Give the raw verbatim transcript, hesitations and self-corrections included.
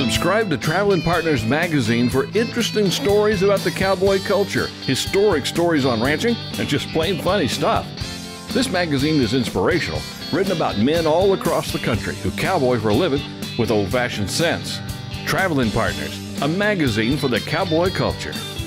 Subscribe to Traveling Partners magazine for interesting stories about the cowboy culture, historic stories on ranching, and just plain funny stuff. This magazine is inspirational, written about men all across the country who cowboy for a living with old-fashioned sense. Traveling Partners, a magazine for the cowboy culture.